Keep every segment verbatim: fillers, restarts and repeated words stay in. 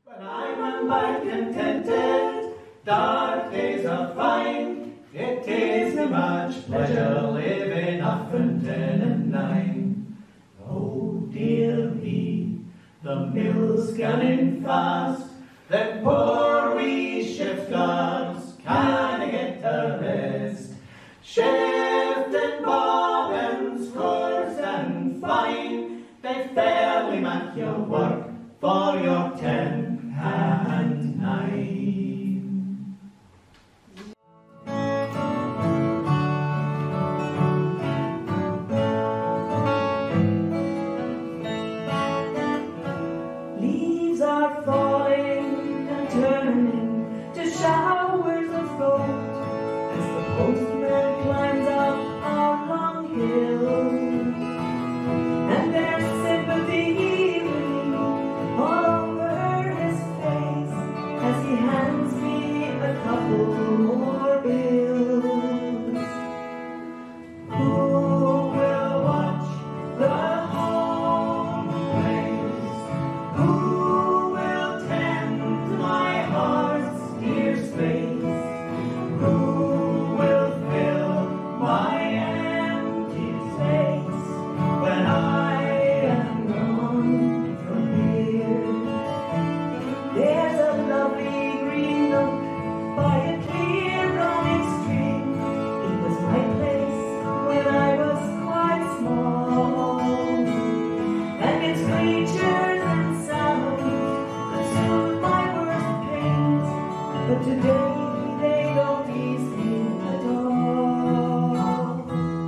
But I'm unlike contented, dark days are fine. It is me much pleasure living often ten and nine. Oh dear me, the mill's gunning fast. Them poor wee shifters can't get a rest. Shifting bobbins, coarse and fine, they fairly make you work for your ten and nine. Leaves are falling and turning to showers of gold as the postman climbs up our long hill, and there's sympathy all over his face as he hands me a couple more bills. Who will watch the home place? Who will tend my heart's dear space? Who will fill my empty space when I am gone from here? There's a lovely green nook by a clear running stream. It was my place when I was quite small, and its creatures and sounds could soothe my worst pains, but today they don't ease me at all.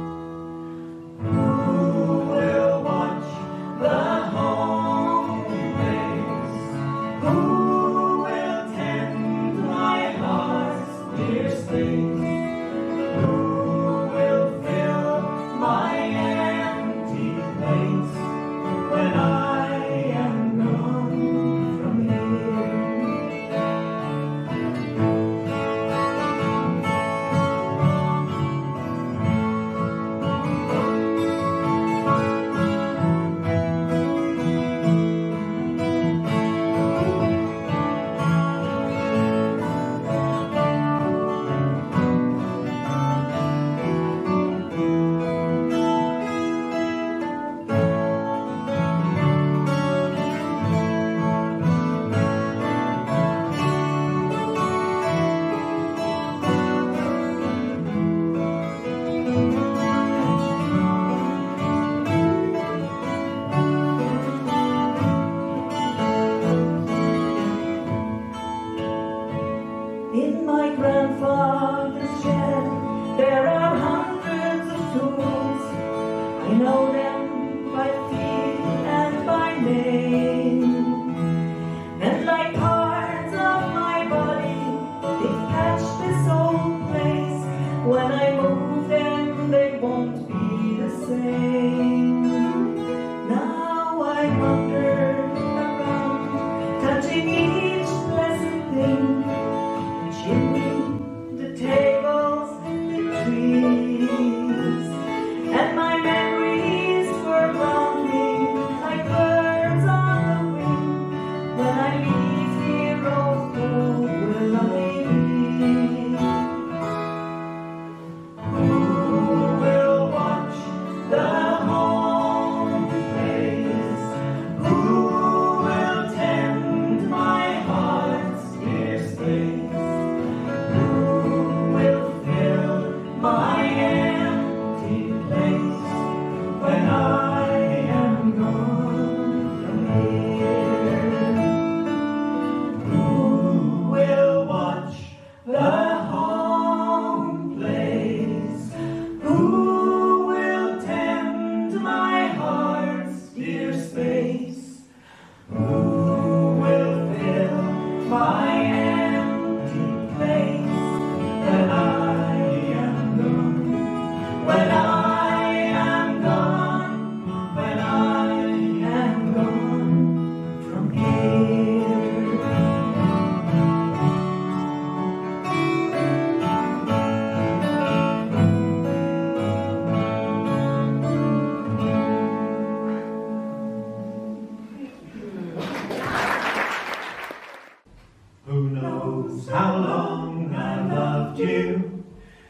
Who will watch the home place? Who will tend my heart's dear space? Who will fill my empty place when I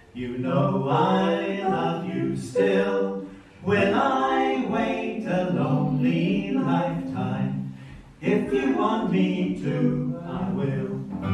You know I love you still. Will I wait a lonely lifetime? If you want me to, I will.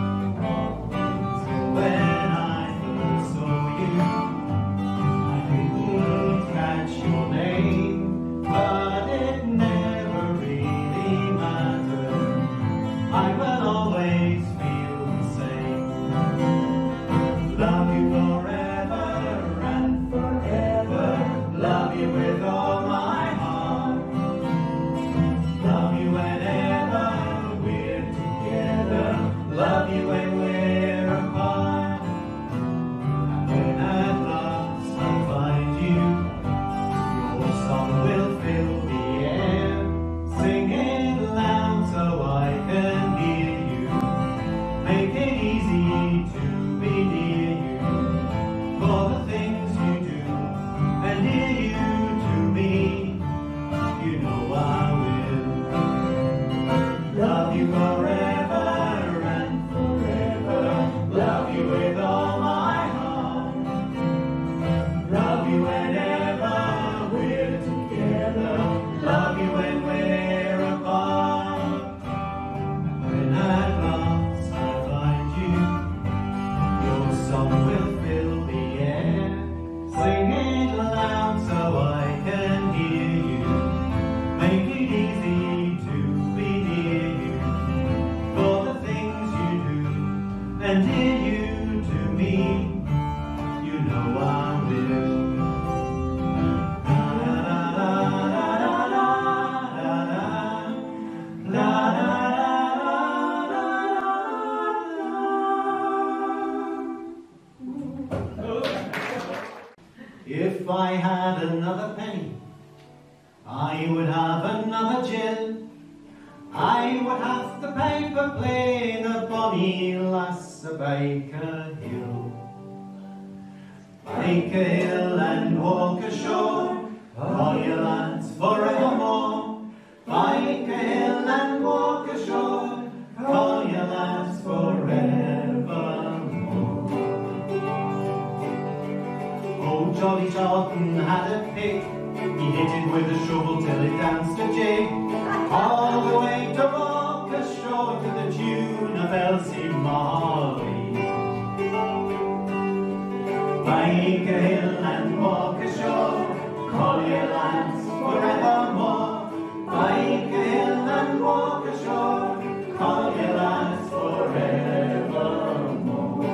When I first saw you, I couldn't catch your name, but it never really mattered. I will always feel the same. Love you forever and forever. Love you with all my heart. Love you whenever we're together. Love you when we're apart. And when at last I find you, your song will fill the air. Sing it loud so I can hear you. Make it easy to be near you. For the things you do and near you to me, you know I will. Love you forever and forever. Love you with all my heart. Love you whenever we're together. Love you when we're apart. When at last I find you, your song will fill the air. Sing it loud so I can hear you. Make it easy to be near you. For the things you do and near you to me, you know I will. La la la la la la la la la. If I had another penny, I would have another gin. I would have the paper play the bonny lass of Byker Hill. Byker Hill and walk ashore, all your lads forevermore. Byker Hill and walk ashore, all your lads forevermore. Oh, Jolly Jordan had a pick. He hit it with a shovel till it danced a jig. All the way to walk ashore to the tune of Elsie Molly. Byker Hill and walk ashore, call your lads forevermore. Byker Hill and walk ashore, call your lads forevermore.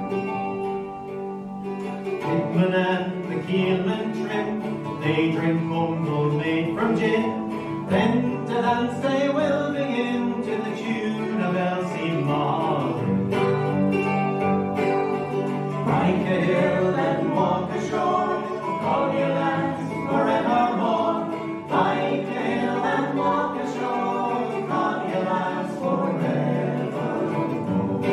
Hickman and the keelman trim, they drink mumble made from gin. Then to dance they will begin to the tune of Elsie Molly. Byker Hill and walk ashore, call your lads forevermore. Byker Hill and walk ashore, call your lads forevermore.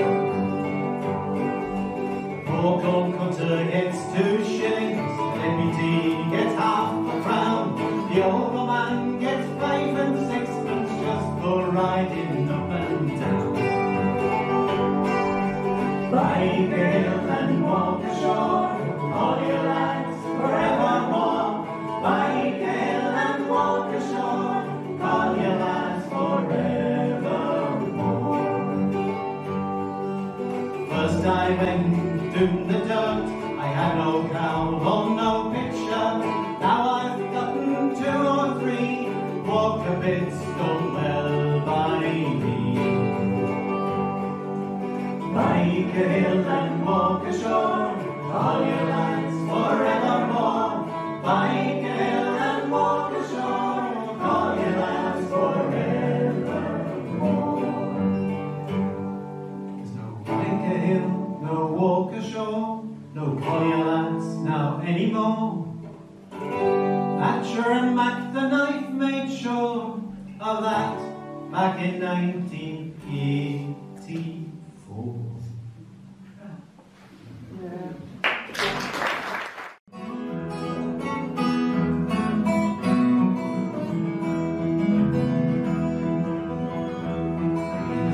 Poor corn cutter gets two shillings, deputy gets half a crown. The old man gets five and sixpence just for riding up and down. Byker Hill and walk ashore, all your lads forevermore. Byker Hill and walk ashore, all your lads forevermore. First I went down the dirt, I had no cowl or no picture. Now I've gotten two or three, walk a bit's done well by me. Byker Hill and walk ashore, all your lads forevermore. Byker Hill and walk ashore, all your lads forevermore. There's no Byker Hill, no walk ashore, no collier lads now anymore. Thatcher and Mac the knife made sure of that back in nineteen eighty-four.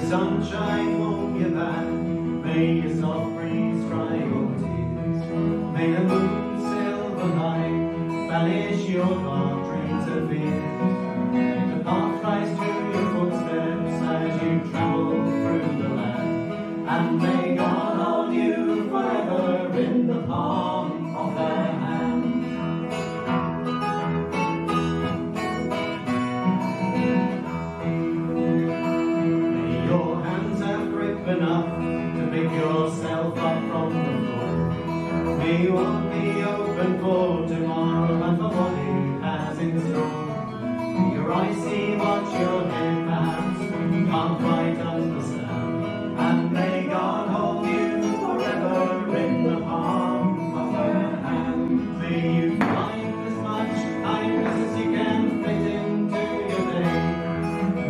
sunshine won't give back. May your soft breeze dry your tears.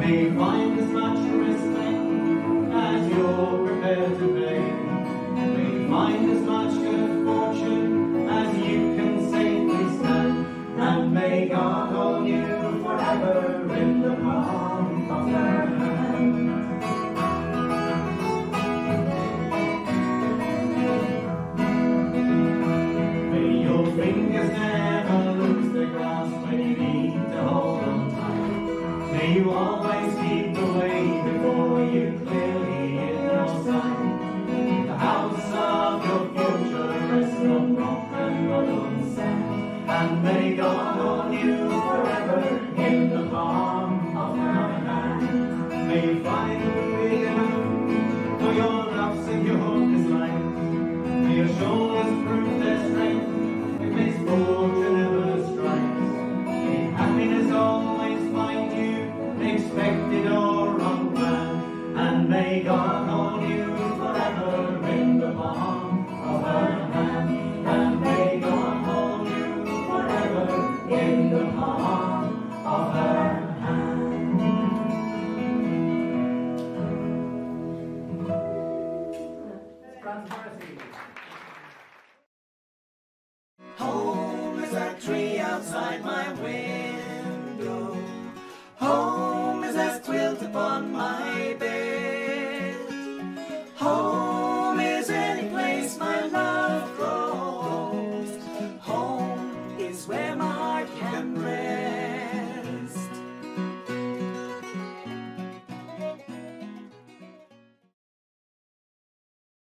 May you find as much respect as you're prepared to pay. May you find as much good fortune as you can safely stand. And may God hold you forever in the palm of her hand. May your fingers never lose their grasp when you need to hold on tight. May you always keep the way before you clearly in your sight. The house of your future rests on rock and not on sand. And may God hold you forever in the palm of her hand. May you find big enough for your loves and your dislikes. May your shoulders prove their strength if misfortune ever strikes. May happiness always find you, expected or unplanned. And may God hold you forever in the palm of her hand. And may God hold you forever in the palm of her hand. Prosperity. Home is that tree outside my window. Home is as quilt upon my